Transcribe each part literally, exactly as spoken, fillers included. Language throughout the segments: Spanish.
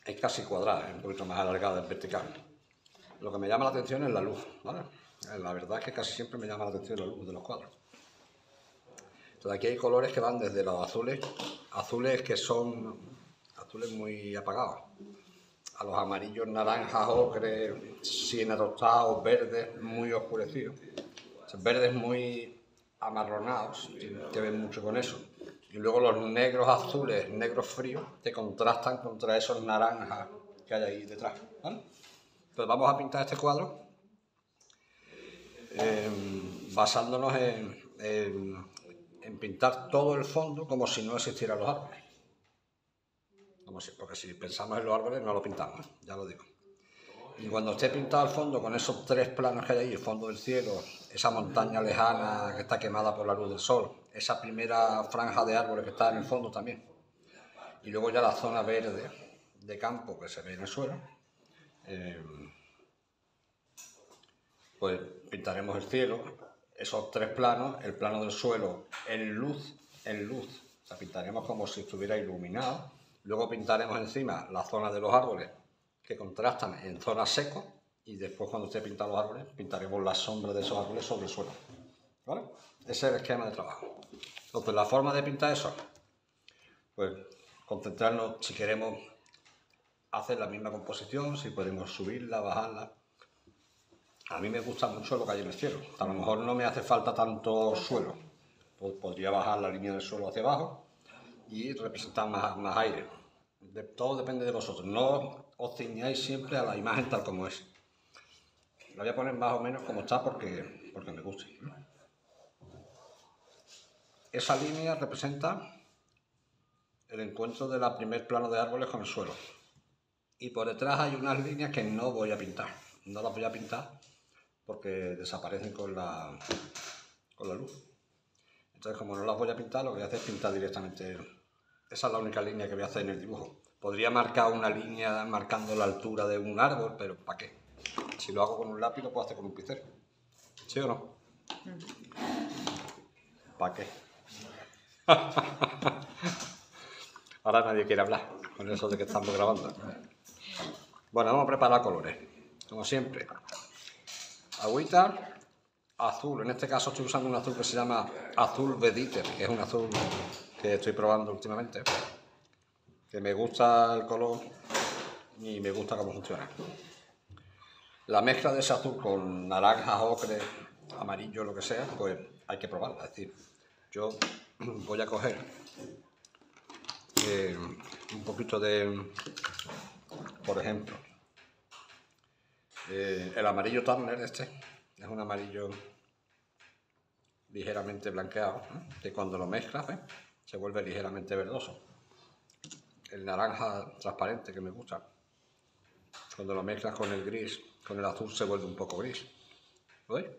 es casi cuadrada, es un poquito más alargada en vertical. Lo que me llama la atención es la luz, ¿vale? La verdad es que casi siempre me llama la atención la luz de los cuadros. Entonces aquí hay colores que van desde los azules, azules que son azules muy apagados, a los amarillos, naranjas, ocre, siena tostados, verdes muy oscurecidos, o sea, verdes muy amarronados, que ven mucho con eso. Y luego los negros azules, negros fríos, que contrastan contra esos naranjas que hay ahí detrás, ¿vale? Entonces vamos a pintar este cuadro eh, basándonos en, en, en pintar todo el fondo como si no existieran los árboles. Como si, porque si pensamos en los árboles no lo pintamos, ¿eh? Ya lo digo. Y cuando esté pintado el fondo con esos tres planos que hay ahí, el fondo del cielo, esa montaña lejana que está quemada por la luz del sol, esa primera franja de árboles que está en el fondo también, y luego ya la zona verde de campo que se ve en el suelo, eh, pues pintaremos el cielo, esos tres planos, el plano del suelo en luz, en luz, o sea, pintaremos como si estuviera iluminado, luego pintaremos encima la zona de los árboles que contrastan en zonas secas y después cuando esté pintado los árboles pintaremos la sombra de esos árboles sobre el suelo, ¿vale? Ese es el esquema de trabajo. Entonces la forma de pintar eso, pues concentrarnos si queremos hacer la misma composición, si podemos subirla, bajarla. A mí me gusta mucho lo que hay en el cielo. A lo mejor no me hace falta tanto suelo. Podría bajar la línea del suelo hacia abajo y representar más, más aire. De, todo depende de vosotros. No os ciñáis siempre a la imagen tal como es. La voy a poner más o menos como está porque, porque me gusta. Esa línea representa el encuentro de la primer plano de árboles con el suelo. Y por detrás hay unas líneas que no voy a pintar. No las voy a pintar porque desaparecen con la, con la luz. Entonces, como no las voy a pintar, lo que voy a hacer es pintar directamente. Esa es la única línea que voy a hacer en el dibujo. Podría marcar una línea marcando la altura de un árbol, pero ¿para qué? Si lo hago con un lápiz, lo puedo hacer con un pincel. ¿Sí o no? ¿Para qué? Ahora nadie quiere hablar con eso de que estamos grabando. Bueno, vamos a preparar colores, como siempre. Agüita, azul. En este caso estoy usando un azul que se llama azul Vediter, que es un azul que estoy probando últimamente, que me gusta el color y me gusta cómo funciona. La mezcla de ese azul con naranjas, ocre, amarillo, lo que sea, pues hay que probarla. Es decir, yo voy a coger eh, un poquito de, por ejemplo, eh, el amarillo Turner este, es un amarillo ligeramente blanqueado, ¿eh? Que cuando lo mezclas, ¿eh? Se vuelve ligeramente verdoso. El naranja transparente que me gusta, cuando lo mezclas con el gris, con el azul se vuelve un poco gris. ¿Lo veis?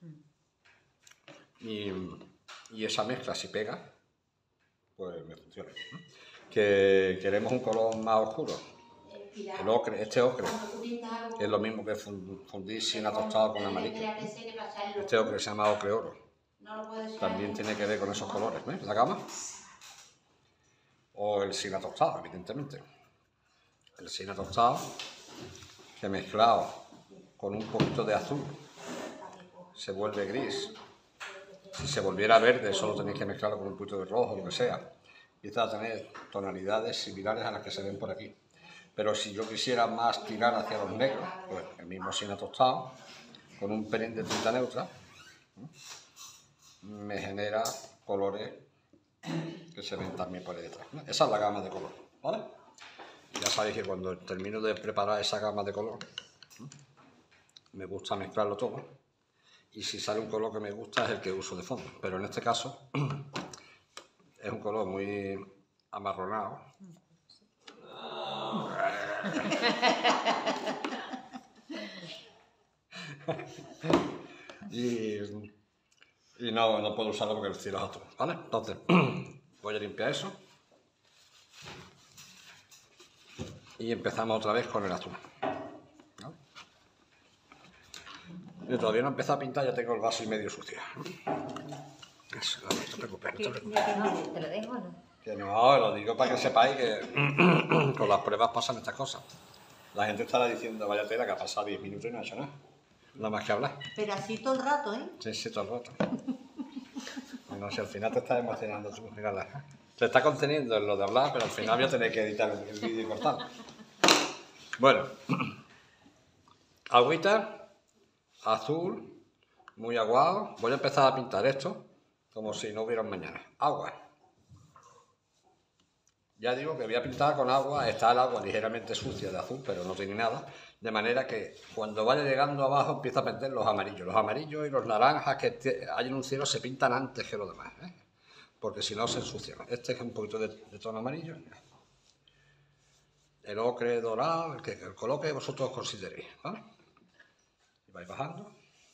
Y, y esa mezcla si pega, pues me funciona. Que queremos un color más oscuro. El ocre, este ocre es lo mismo que fundir siena tostada con amarillo. Este ocre se llama ocre oro. También tiene que ver con esos colores, ¿ves? La gama. O el siena tostado, evidentemente. El siena tostado que mezclado con un poquito de azul se vuelve gris. Si se volviera verde, solo tenéis que mezclarlo con un poquito de rojo, lo que sea. Empieza a tener tonalidades similares a las que se ven por aquí. Pero si yo quisiera más tirar hacia los negros, pues el mismo siena tostado, con un pelín de tinta neutra, me genera colores que se ven también por ahí detrás. Esa es la gama de color, ¿vale? Ya sabéis que cuando termino de preparar esa gama de color, me gusta mezclarlo todo. Y si sale un color que me gusta es el que uso de fondo. Pero en este caso es un color muy amarronado. y y no, no puedo usarlo porque el cielo es azul, ¿vale? Entonces voy a limpiar eso y empezamos otra vez con el azul. ¿Vale? Yo todavía no he empezado a pintar, ya tengo el vaso y medio sucio. Eso, no te preocupes, no te preocupes. No, ¿te lo dejo o no? Que no, lo digo para que sepáis que con las pruebas pasan estas cosas. La gente estará diciendo, vaya tela, que ha pasado diez minutos y no ha hecho nada. Nada más que hablar. Pero así todo el rato, ¿eh? Sí, sí, todo el rato. Bueno, si al final te estás emocionando tú, mírala. Te está conteniendo en lo de hablar, pero al final voy a tener que editar el, el vídeo y cortarlo. Bueno, agüita, azul, muy aguado. Voy a empezar a pintar esto como si no hubiera un mañana. Agua. Ya digo que voy a pintar con agua, está el agua ligeramente sucia de azul, pero no tiene nada, de manera que cuando vaya llegando abajo empieza a pintar los amarillos. Los amarillos y los naranjas que hay en un cielo se pintan antes que los demás, ¿eh? Porque si no se ensucian. Este es un poquito de, de tono amarillo. El ocre dorado, el, que, el color que vosotros consideréis, ¿vale? Y vais bajando.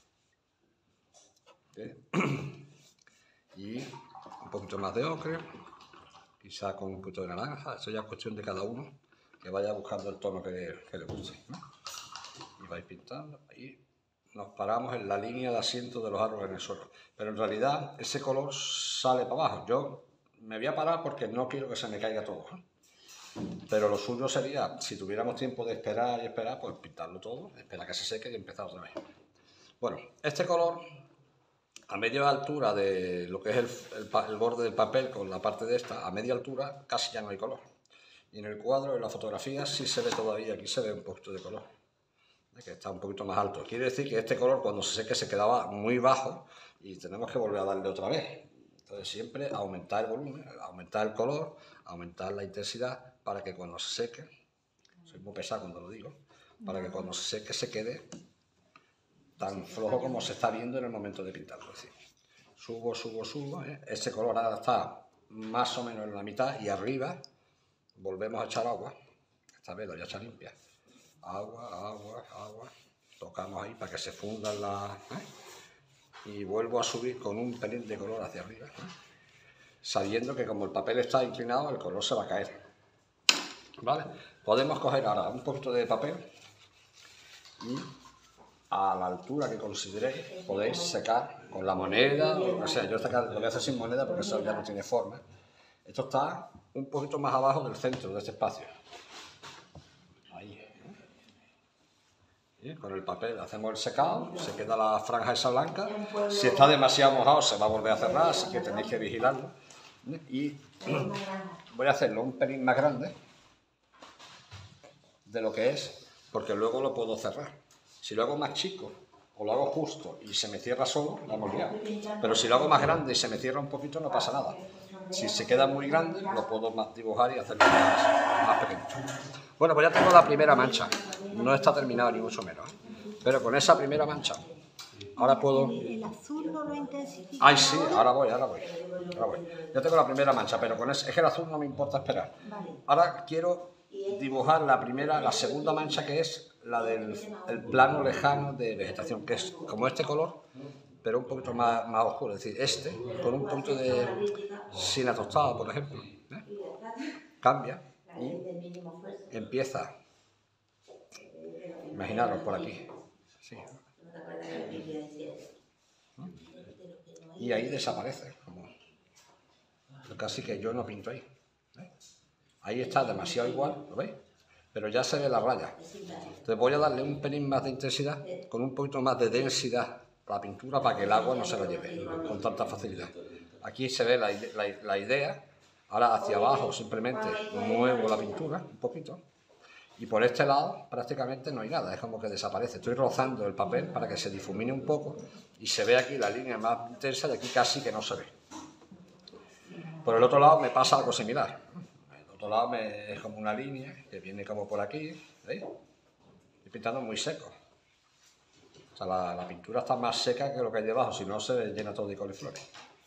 Bien. Y un poquito más de ocre. Quizá con un poquito de naranja, eso ya es cuestión de cada uno, que vaya buscando el tono que, que le guste, ¿no? Y vais pintando, y nos paramos en la línea de asiento de los árboles en el suelo. Pero en realidad ese color sale para abajo. Yo me voy a parar porque no quiero que se me caiga todo, ¿no? Pero lo suyo sería, si tuviéramos tiempo de esperar y esperar, pues pintarlo todo, esperar que se seque y empezar otra vez. Bueno, este color, a media altura de lo que es el, el, el borde del papel con la parte de esta, a media altura casi ya no hay color. Y en el cuadro, en la fotografía, sí se ve todavía, aquí se ve un poquito de color, que está un poquito más alto. Quiere decir que este color cuando se seque se quedaba muy bajo y tenemos que volver a darle otra vez. Entonces siempre aumentar el volumen, aumentar el color, aumentar la intensidad para que cuando se seque, soy muy pesado cuando lo digo, para que cuando se seque se quede tan flojo como se está viendo en el momento de pintarlo. Es decir, subo, subo, subo, ¿eh? Ese color ahora está más o menos en la mitad y arriba volvemos a echar agua. Esta vez lo voy a echar limpia. Agua, agua, agua. Tocamos ahí para que se fundan las... ¿eh? Y vuelvo a subir con un pelín de color hacia arriba, ¿eh? Sabiendo que como el papel está inclinado, el color se va a caer. ¿Vale? Podemos coger ahora un poquito de papel y a la altura que consideréis podéis secar con la moneda, o sea, yo lo voy a hacer sin moneda porque eso ya no tiene forma. Esto está un poquito más abajo del centro de este espacio. Ahí. Y con el papel hacemos el secado, se queda la franja esa blanca. Si está demasiado mojado se va a volver a cerrar, así que tenéis que vigilarlo. Y voy a hacerlo un pelín más grande de lo que es, porque luego lo puedo cerrar. Si lo hago más chico o lo hago justo y se me cierra solo, la hemos liado. Pero si lo hago más grande y se me cierra un poquito, no pasa nada. Si se queda muy grande, lo puedo más dibujar y hacerlo más, más pequeñito. Bueno, pues ya tengo la primera mancha. No está terminado ni mucho menos, ¿eh? Pero con esa primera mancha, ahora puedo... El azul no lo intensifica. Ay, sí, ahora voy, ahora voy. Ahora voy. Ya tengo la primera mancha, pero con ese, es que el azul no me importa esperar. Ahora quiero dibujar la primera, la segunda mancha, que es la del el plano lejano de vegetación, que es como este color, pero un poquito más, más oscuro, es decir, este, con un poquito de sina tostada, por ejemplo, ¿eh? Cambia y empieza, imaginaros por aquí, sí. Y ahí desaparece, como casi que yo no pinto ahí, ¿eh? Ahí está demasiado igual, ¿lo veis? Pero ya se ve la raya. Entonces voy a darle un pelín más de intensidad, con un poquito más de densidad a la pintura para que el agua no se la lleve con tanta facilidad. Aquí se ve la, la, la idea. Ahora hacia abajo simplemente muevo la pintura un poquito. Y por este lado prácticamente no hay nada, es como que desaparece. Estoy rozando el papel para que se difumine un poco y se ve aquí la línea más intensa y aquí casi que no se ve. Por el otro lado me pasa algo similar. Por otro lado me, es como una línea que viene como por aquí, ¿veis? Estoy pintando muy seco. O sea, la, la pintura está más seca que lo que hay debajo, si no se llena todo de coliflores.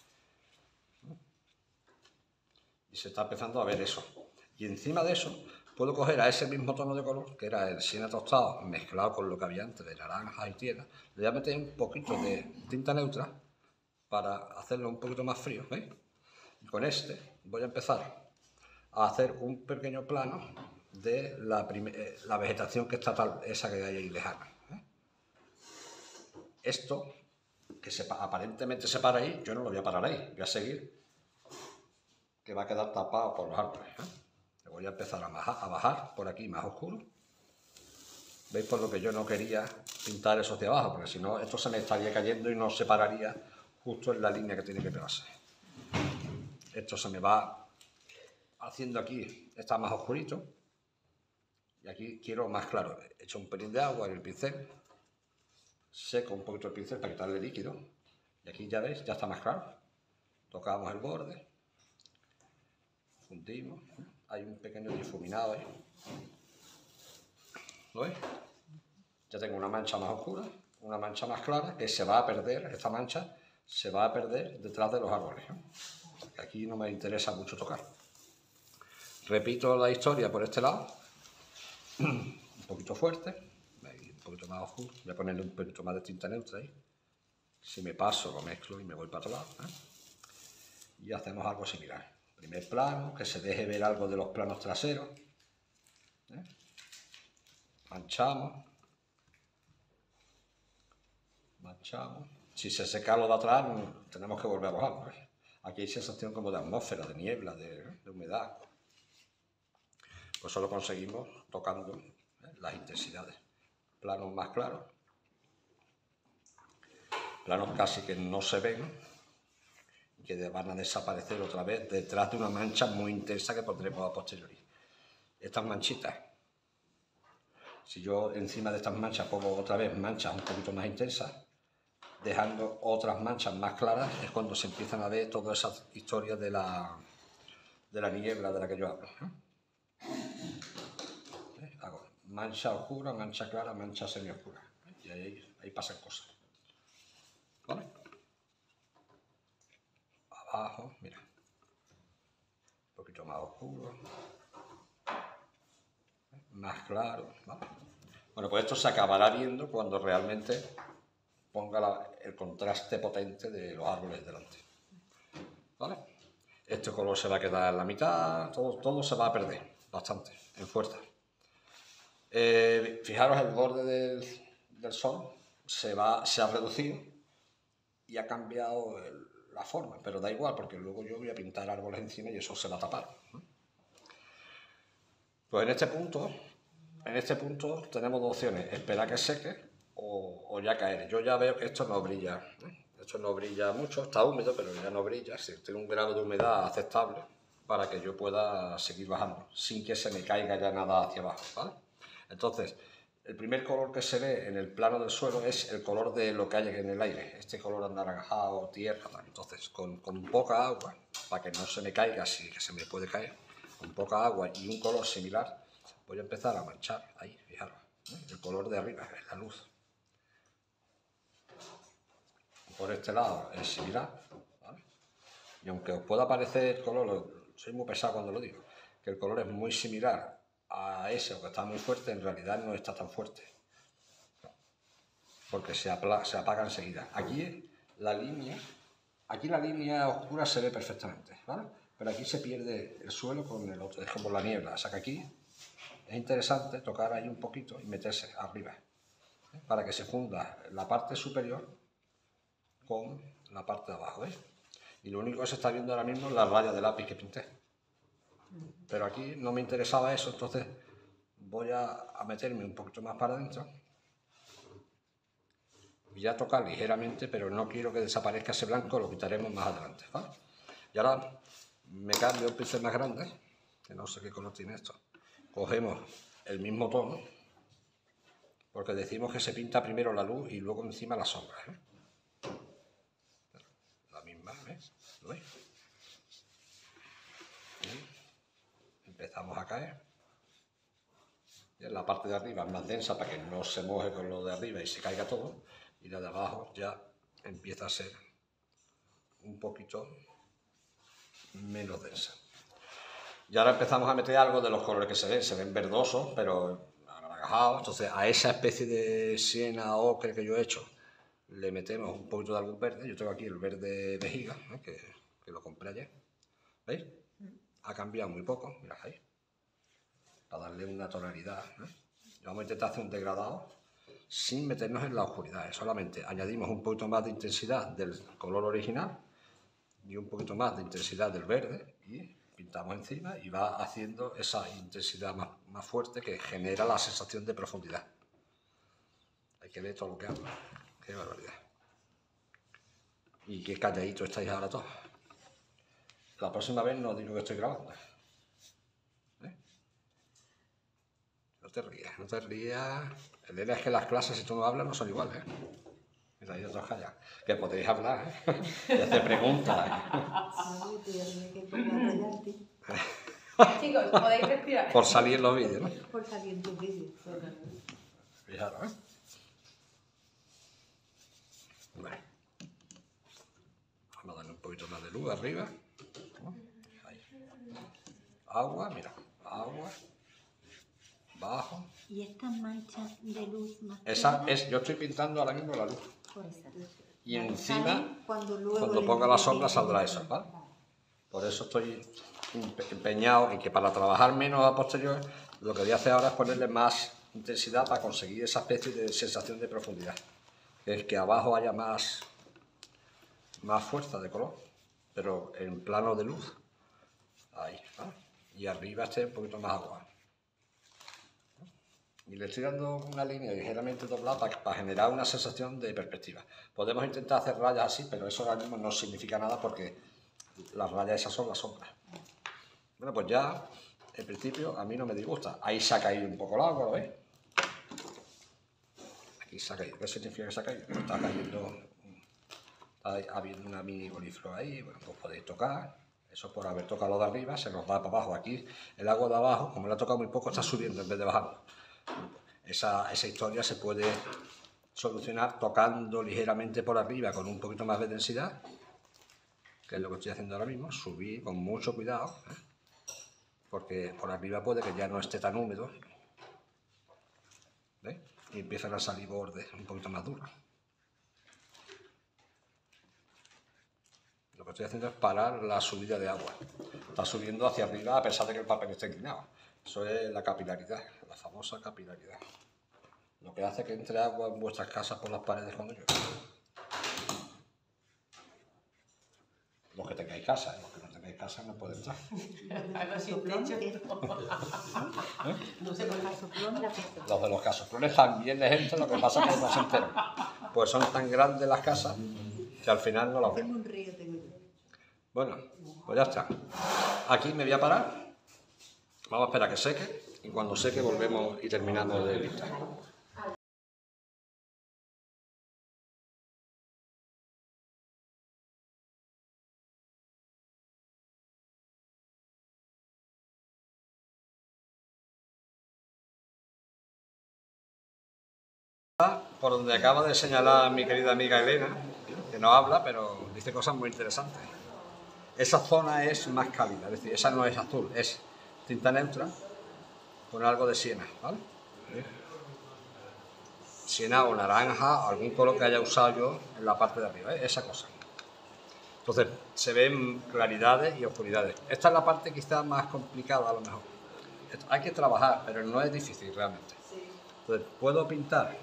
Y se está empezando a ver eso. Y encima de eso puedo coger a ese mismo tono de color, que era el siena tostado, mezclado con lo que había antes de naranja y tierra. Le voy a meter un poquito de tinta neutra para hacerlo un poquito más frío, ¿veis? Y con este voy a empezar a hacer un pequeño plano de la, eh, la vegetación que está tal, esa que hay ahí lejana, ¿eh? Esto, que se, aparentemente se para ahí, yo no lo voy a parar ahí, voy a seguir que va a quedar tapado por los árboles. ¿eh? Le voy a empezar a bajar, a bajar por aquí más oscuro. ¿Veis? Por lo que yo no quería pintar esos de abajo, porque si no, esto se me estaría cayendo y no se pararía justo en la línea que tiene que pegarse. Esto se me va haciendo aquí, está más oscurito. Y aquí quiero más claro. He hecho un pelín de agua en el pincel. Seco un poquito el pincel para quitarle líquido. Y aquí ya veis, ya está más claro. Tocamos el borde. Fundimos. Hay un pequeño difuminado ahí. ¿Lo veis? Ya tengo una mancha más oscura, una mancha más clara, que se va a perder, esta mancha se va a perder detrás de los árboles. ¿eh? Aquí no me interesa mucho tocar. Repito la historia por este lado, un poquito fuerte, un poquito más oscuro, voy a ponerle un poquito más de tinta neutra ahí. Si me paso, lo mezclo y me voy para otro lado. ¿eh? Y hacemos algo similar. Primer plano, que se deje ver algo de los planos traseros. ¿eh? Manchamos. Manchamos. Si se seca lo de atrás, tenemos que volver a bajar. ¿eh? Aquí hay sensación como de atmósfera, de niebla, de, de humedad. Pues eso lo conseguimos tocando ¿eh? las intensidades. Planos más claros. Planos casi que no se ven, que van a desaparecer otra vez detrás de una mancha muy intensa que pondremos a posteriori. Estas manchitas, si yo encima de estas manchas pongo otra vez manchas un poquito más intensas, dejando otras manchas más claras, es cuando se empiezan a ver todas esas historias de la, de la niebla de la que yo hablo. ¿Eh? Hago mancha oscura, mancha clara, mancha semioscura. ¿eh? Y ahí, ahí pasan cosas. ¿Vale? Abajo, mira. Un poquito más oscuro. ¿eh? Más claro. ¿vale? Bueno, pues esto se acabará viendo cuando realmente ponga la, el contraste potente de los árboles delante. ¿Vale? Este color se va a quedar en la mitad, todo, todo se va a perder bastante, en fuerza. Eh, fijaros, el borde del, del sol se, va, se ha reducido y ha cambiado el, la forma, pero da igual, porque luego yo voy a pintar árboles encima y eso se va a tapar. Pues en este punto, en este punto tenemos dos opciones, esperar que seque o, o ya caer. Yo ya veo que esto no brilla, ¿eh? Esto no brilla mucho, está húmedo, pero ya no brilla. Sí, tiene un grado de humedad aceptable para que yo pueda seguir bajando, sin que se me caiga ya nada hacia abajo, ¿vale? Entonces, el primer color que se ve en el plano del suelo es el color de lo que hay en el aire, este color anaranjado, tierra, tal. Entonces, con, con poca agua, para que no se me caiga, así que se me puede caer, con poca agua y un color similar, voy a empezar a manchar, ahí, fijaros, ¿eh? El color de arriba, es la luz. Por este lado es similar, ¿vale? Y aunque os pueda parecer el color, soy muy pesado cuando lo digo, que el color es muy similar a ese o que está muy fuerte, en realidad no está tan fuerte, porque se, se apaga enseguida. Aquí la línea, aquí la línea oscura se ve perfectamente, ¿vale? Pero aquí se pierde el suelo con el otro, es como la niebla, o sea que aquí es interesante tocar ahí un poquito y meterse arriba, ¿eh? Para que se funda la parte superior con la parte de abajo, ¿veis? Y lo único que se está viendo ahora mismo es la raya de lápiz que pinté. Pero aquí no me interesaba eso, entonces voy a, a meterme un poquito más para adentro. Voy a tocar ligeramente, pero no quiero que desaparezca ese blanco, lo quitaremos más adelante, ¿vale? Y ahora me cambio el pincel más grande, que no sé qué color tiene esto. Cogemos el mismo tono, porque decimos que se pinta primero la luz y luego encima la sombra, ¿eh? ¿Ves? ¿Lo veis? Y empezamos a caer. Y en la parte de arriba es más densa para que no se moje con lo de arriba y se caiga todo. Y la de abajo ya empieza a ser un poquito menos densa. Y ahora empezamos a meter algo de los colores que se ven. Se ven verdosos, pero anaranjados. Entonces a esa especie de siena ocre que yo he hecho le metemos un poquito de algún verde. Yo tengo aquí el verde vejiga, ¿eh? que, que lo compré ayer. ¿Veis? Ha cambiado muy poco, mirad ahí. Para darle una tonalidad. ¿eh? Vamos a intentar hacer un degradado sin meternos en la oscuridad. ¿eh? Solamente añadimos un poquito más de intensidad del color original y un poquito más de intensidad del verde y pintamos encima y va haciendo esa intensidad más, más fuerte que genera la sensación de profundidad. Hay que ver todo lo que hago. Qué barbaridad. Y qué calladito estáis ahora todos. La próxima vez no digo que estoy grabando. ¿Eh? No te rías, no te rías. Elena, es que las clases, si tú no hablas, no son iguales. ¿eh? Mira, hay otros callados. Que podéis hablar, ¿eh? Que hace preguntas. Chicos, podéis respirar. Por salir en los vídeos, ¿no? Por salir en tus vídeos. Fijaros, ¿eh? Bueno. Vamos a darle un poquito más de luz arriba. Ahí. Agua, mira. Agua. Bajo. ¿Y estas manchas de luz más Esa claras? es, yo estoy pintando ahora mismo la luz. Por esa luz. Y Las encima, salen cuando, luego cuando le ponga la metes sombra el- saldrá eso, ¿vale? Por eso estoy empe- empeñado en que para trabajar menos a posterior, lo que voy a hacer ahora es ponerle más intensidad para conseguir esa especie de sensación de profundidad. Que es que abajo haya más, más fuerza de color, pero en plano de luz. Ahí, ¿vale? Y arriba esté un poquito más agua. Y le estoy dando una línea ligeramente doblada para, para generar una sensación de perspectiva. Podemos intentar hacer rayas así, pero eso ahora mismo no significa nada porque las rayas esas son las sombras. Bueno, pues ya, en principio, a mí no me disgusta. Ahí se ha caído un poco el agua, ¿lo veis? Aquí se ha caído. ¿Qué significa que se ha caído? Está cayendo, está habiendo una mini boliflor ahí, bueno, pues podéis tocar. Eso por haber tocado lo de arriba, se nos va para abajo. Aquí el agua de abajo, como le ha tocado muy poco, está subiendo en vez de bajando. Esa, esa historia se puede solucionar tocando ligeramente por arriba con un poquito más de densidad, que es lo que estoy haciendo ahora mismo, subir con mucho cuidado, ¿eh? Porque por arriba puede que ya no esté tan húmedo, ¿veis? Y empiezan a salir bordes un poquito más duros. Lo que estoy haciendo es parar la subida de agua. Está subiendo hacia arriba a pesar de que el papel esté inclinado. Eso es la capilaridad, la famosa capilaridad. Lo que hace que entre agua en vuestras casas por las paredes cuando llueve. Los que tengáis casa, ¿eh? Los que no tengáis casa no pueden entrar. Algo sin techo. No sé por qué. Soplón, la cosa. Los de los casoplones también les entra, lo que pasa es que no se enteran. Pues son tan grandes las casas que al final no las ven. Tengo un río, tengo yo. Bueno, pues ya está. Aquí me voy a parar. Vamos a esperar a que seque y cuando seque volvemos y terminamos de pintar. Por donde acaba de señalar mi querida amiga Elena, que no habla, pero dice cosas muy interesantes. Esa zona es más cálida, es decir, esa no es azul, es tinta neutra con algo de siena, ¿vale? Siena o naranja, algún color que haya usado yo en la parte de arriba, ¿eh? Esa cosa. Entonces, se ven claridades y oscuridades. Esta es la parte quizás más complicada a lo mejor. Esto hay que trabajar, pero no es difícil realmente. Entonces, puedo pintar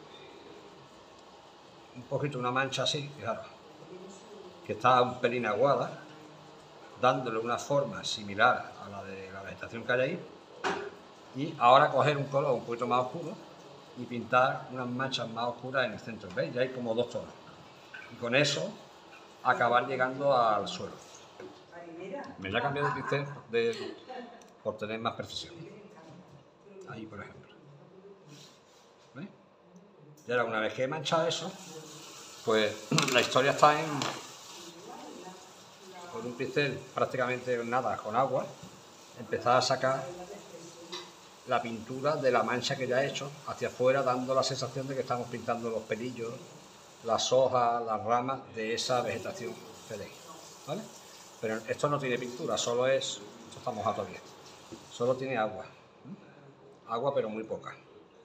un poquito una mancha así, fijaros, que está un pelín aguada, dándole una forma similar a la de la vegetación que hay ahí, y ahora coger un color un poquito más oscuro y pintar unas manchas más oscuras en el centro, ¿veis? Ya hay como dos tonos. Y con eso acabar llegando al suelo. Me voy a cambiar de pincel de, por tener más precisión. Ahí, por ejemplo. ¿Veis? Y ahora, una vez que he manchado eso, pues la historia está en, con un pincel prácticamente nada, con agua, empezar a sacar la pintura de la mancha que ya he hecho hacia afuera, dando la sensación de que estamos pintando los pelillos, las hojas, las ramas de esa vegetación que veis, ¿vale? Pero esto no tiene pintura, solo es, esto está mojado todavía, solo tiene agua, ¿eh? Agua pero muy poca.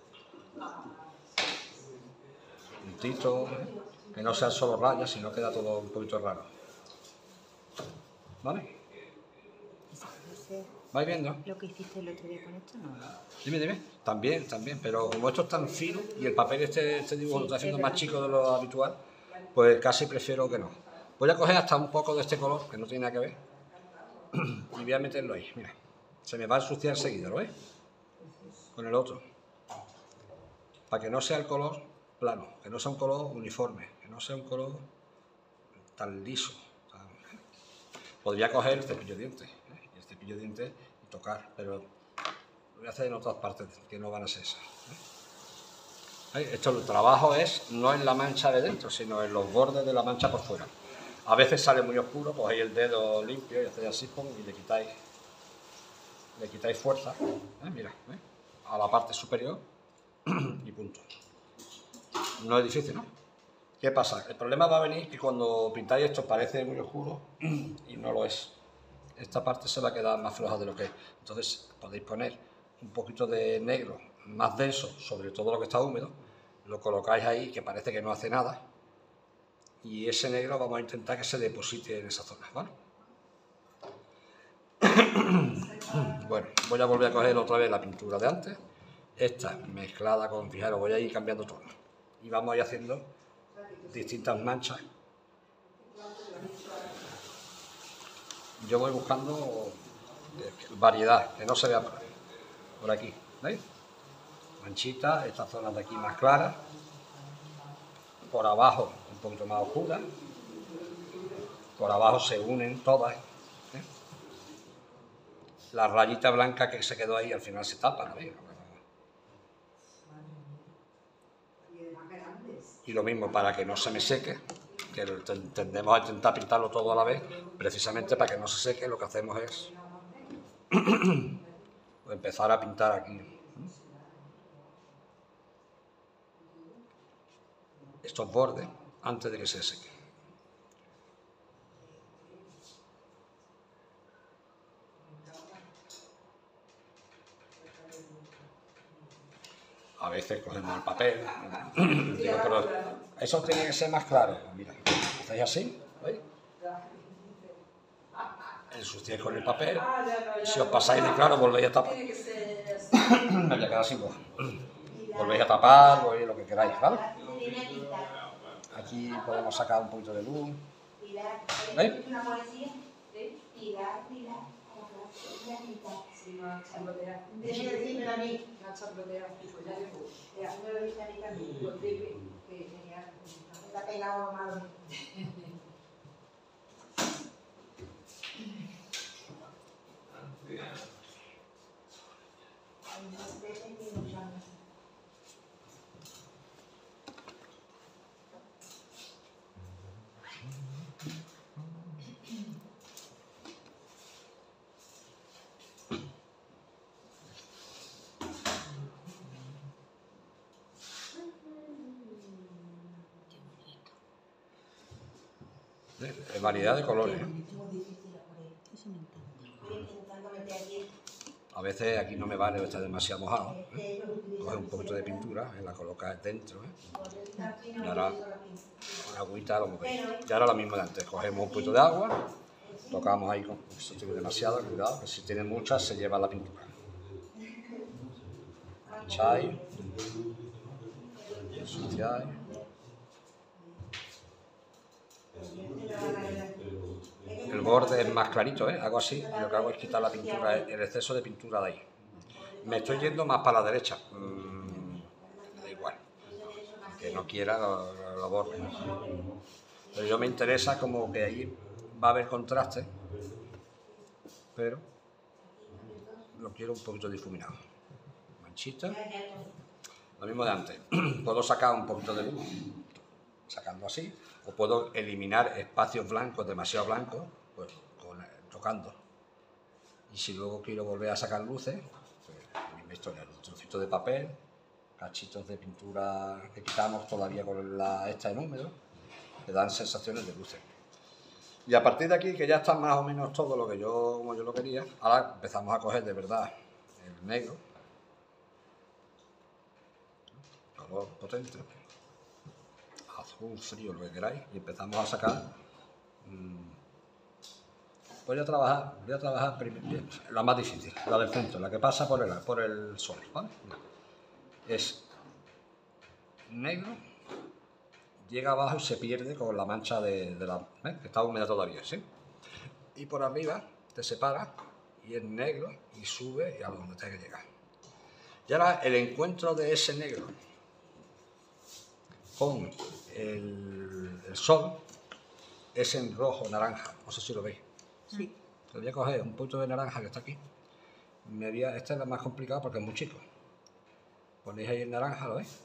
Puntito, ¿eh? Que no sean solo rayas, sino queda todo un poquito raro. ¿Vale? ¿Vais viendo? Lo que hiciste el otro día con esto, no. Dime, dime. También, también, pero como esto es tan fino y el papel este, este dibujo Sí, lo está haciendo es más verdad. chico de lo habitual, pues casi prefiero que no. Voy a coger hasta un poco de este color, que no tiene nada que ver, y voy a meterlo ahí, mira. Se me va a ensuciar enseguida, ¿lo ves? Con el otro. Para que no sea el color plano, que no sea un color uniforme, que no sea un color tan liso. Tan... Podría coger el cepillo de dientes, ¿eh? Y el cepillo de dientes y tocar, pero lo voy a hacer en otras partes que no van a ser esas, ¿eh? Esto, el trabajo es no en la mancha de dentro, sino en los bordes de la mancha por fuera. A veces sale muy oscuro, cogéis el dedo limpio y hacéis así, pum, y le quitáis, le quitáis fuerza, ¿eh? Mira, ¿eh? A la parte superior y punto. No es difícil, ¿no? ¿Qué pasa? El problema va a venir que cuando pintáis esto parece muy oscuro y no lo es. Esta parte se va a quedar más floja de lo que es. Entonces podéis poner un poquito de negro más denso sobre todo lo que está húmedo, lo colocáis ahí que parece que no hace nada y ese negro vamos a intentar que se deposite en esa zona, ¿vale? Bueno, voy a volver a coger otra vez la pintura de antes, esta mezclada con, fijaros, voy a ir cambiando tono y vamos a ir haciendo distintas manchas. Yo voy buscando variedad, que no se vea por aquí, ¿veis? Manchita, esta zona de aquí más clara, por abajo un poquito más oscura, por abajo se unen todas, ¿eh? La rayita blanca que se quedó ahí al final se tapa, ¿veis? Y lo mismo para que no se me seque, que tendemos a intentar pintarlo todo a la vez, precisamente para que no se seque, lo que hacemos es empezar a pintar aquí estos bordes antes de que se seque. A veces cogemos el papel, digo, pero eso tiene que ser más claro. Mira, hacéis así, ¿veis? Ensuciáis con el papel, si os pasáis de claro volvéis a tapar. Me voy a quedar así, pues. Volvéis a tapar, volvéis lo que queráis, ¿vale? Aquí podemos sacar un poquito de luz. ¿Veis? De variedad de colores. A veces aquí no me vale, está demasiado mojado, ¿eh? Coge un poquito de pintura y la colocas dentro, ¿eh? Y ahora con agüita lo movéis. Y ahora lo mismo de antes, cogemos un poquito de agua, tocamos ahí, con, si tiene demasiado, cuidado, que si tiene mucha se lleva la pintura. Echáis, ensuciáis. El borde es más clarito, ¿eh? Hago así y lo que hago es quitar la pintura, el exceso de pintura de ahí. Me estoy yendo más para la derecha. Mm, da igual. Que no quiera lo, lo, lo borre. Pero yo me interesa como que ahí va a haber contraste, pero lo quiero un poquito difuminado. Manchita. Lo mismo de antes. Puedo sacar un poquito de luz, sacando así, o puedo eliminar espacios blancos, demasiado blancos, pues con, tocando. Y si luego quiero volver a sacar luces, pues la misma historia, un trocito de papel, cachitos de pintura que quitamos todavía con la esta en húmedo, que dan sensaciones de luces. Y a partir de aquí, que ya está más o menos todo lo que yo, como yo lo quería, ahora empezamos a coger de verdad el negro, color potente, azul, frío, lo que queráis, y empezamos a sacar. Mmm, voy a trabajar, voy a trabajar primero, la más difícil, la del centro, la que pasa por el, por el sol, ¿vale? Es negro, llega abajo y se pierde con la mancha de, de la... ¿eh? Que está húmeda todavía, ¿sí? Y por arriba te separa y es negro y sube y a donde tenga que llegar. Y ahora el encuentro de ese negro con el, el sol es en rojo, naranja, no sé si lo veis. Sí. Le voy a coger un punto de naranja que está aquí. Me voy a, este es el más complicado porque es muy chico. Ponéis ahí el naranja, ¿lo veis?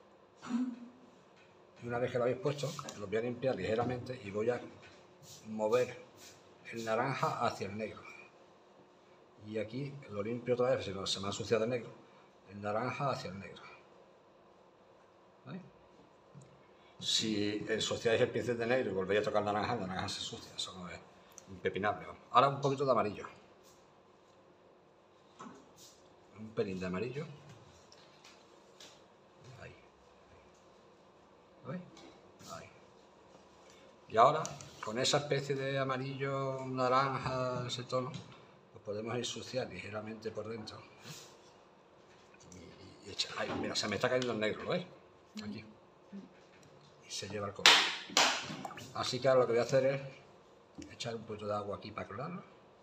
Y una vez que lo habéis puesto, lo voy a limpiar ligeramente y voy a mover el naranja hacia el negro. Y aquí lo limpio otra vez, si no se me ha ensuciado el negro. El naranja hacia el negro. ¿Veis? Si ensuciáis el pincel de negro y volvéis a tocar el naranja, el naranja se ensucia, eso no es impepinable. Ahora un poquito de amarillo. Un pelín de amarillo. Ahí. ¿Lo veis? Ahí. Y ahora, con esa especie de amarillo, naranja, ese tono, lo podemos ensuciar ligeramente por dentro. Y, y echa, ay, mira, se me está cayendo el negro, ¿lo veis? Aquí. Y se lleva el color. Así que ahora lo que voy a hacer es echar un poquito de agua aquí para colarlo.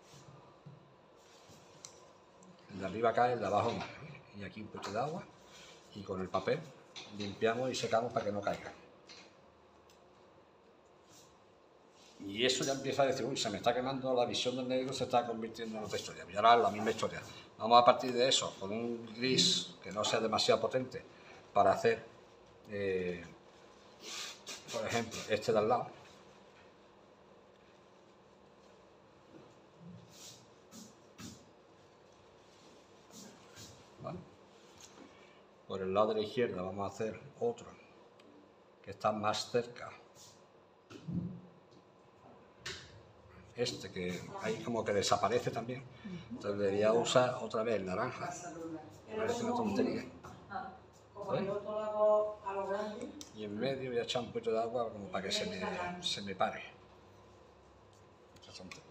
El de arriba cae, el de abajo no. Y aquí un poquito de agua. Y con el papel limpiamos y secamos para que no caiga. Y eso ya empieza a decir, uy, se me está quemando, la visión del negro se está convirtiendo en otra historia. Y ahora es la misma historia. Vamos a partir de eso, con un gris que no sea demasiado potente, para hacer, eh, por ejemplo, este de al lado. ¿Vale? Por el lado de la izquierda vamos a hacer otro que está más cerca. Este que ahí como que desaparece también. Entonces debería usar otra vez el naranja. Parece una tontería. ¿Vale? Y en medio voy a echar un poquito de agua como para que se me, se me pare. Esa tontería.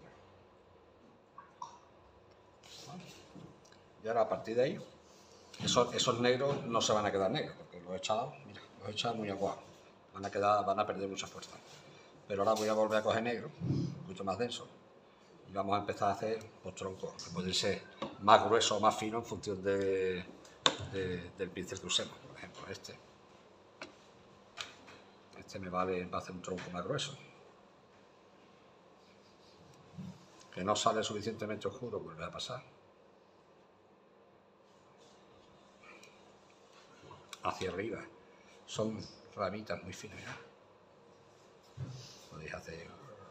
¿Vale? Y ahora a partir de ahí, esos, esos negros no se van a quedar negros, porque los he echado, mira, los he echado muy aguados. Van a quedar, van a perder mucha fuerza. Pero ahora voy a volver a coger negro, un poquito más denso, y vamos a empezar a hacer pues, troncos, que pueden ser más gruesos o más finos en función de, de, del pincel que usemos. Por ejemplo, este. Este me vale para hacer un tronco más grueso. Que no sale suficientemente oscuro, vuelve a pasar. Hacia arriba. Son ramitas muy finas, ¿ya? Podéis hacer...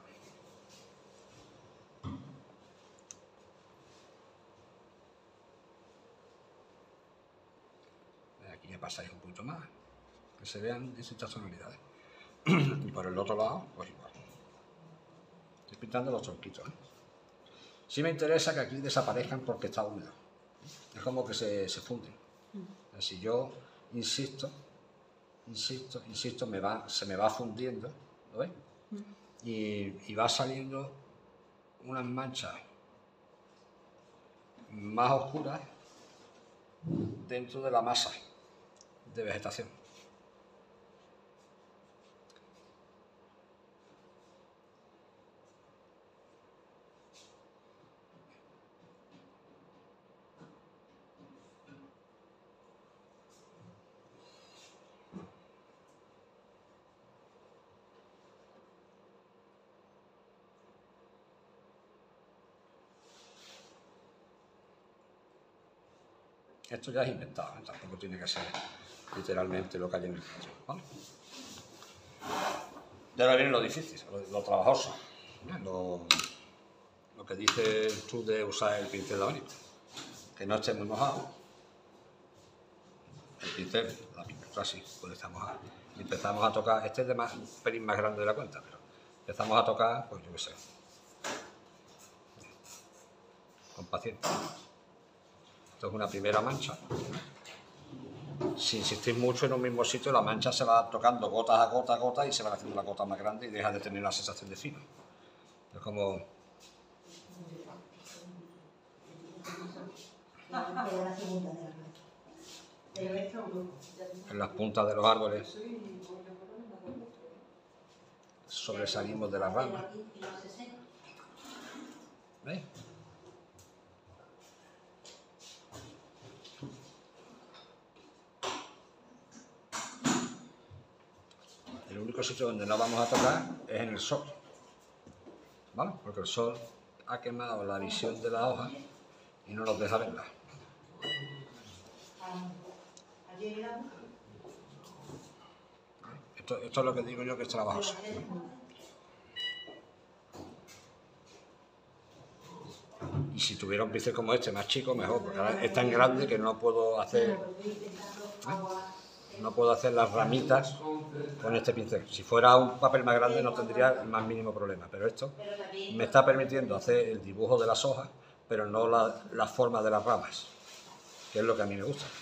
Aquí ya pasáis un poquito más, que se vean distintas tonalidades. Y por el otro lado, pues igual. Estoy pintando los tronquitos, ¿eh? Sí me interesa que aquí desaparezcan porque está húmedo. Es como que se, se funden. Si yo insisto, insisto, insisto, me va, se me va fundiendo, ¿lo veis? Y, y va saliendo unas manchas más oscuras dentro de la masa de vegetación. Esto ya es inventado, ¿eh? Tampoco tiene que ser literalmente lo que hay en el libro, ¿vale? Y ahora viene lo difícil, lo, lo trabajoso, ¿eh? lo, lo que dices tú de usar el pincel de abanico, que no esté muy mojado. El pincel, la pintura sí, puede estar mojada. Y empezamos a tocar, este es de más, un pelín más grande de la cuenta, pero empezamos a tocar, pues yo qué sé, con paciencia. Esto es una primera mancha. Si insistís mucho en un mismo sitio, la mancha se va tocando gotas a gota a gota y se van haciendo las gotas más grandes y deja de tener la sensación de fino. Es como... En las puntas de los árboles sobresalimos de la rama. ¿Veis? El único sitio donde no vamos a tocar es en el sol, ¿vale? Porque el sol ha quemado la visión de la hoja y no nos deja verla. Esto, esto es lo que digo yo que es trabajoso. Y si tuviera un pincel como este, más chico, mejor, porque ahora es tan grande que no puedo hacer, ¿eh? no puedo hacer las ramitas con este pincel. Si fuera un papel más grande no tendría el más mínimo problema, pero esto me está permitiendo hacer el dibujo de las hojas, pero no la, la forma de las ramas, que es lo que a mí me gusta.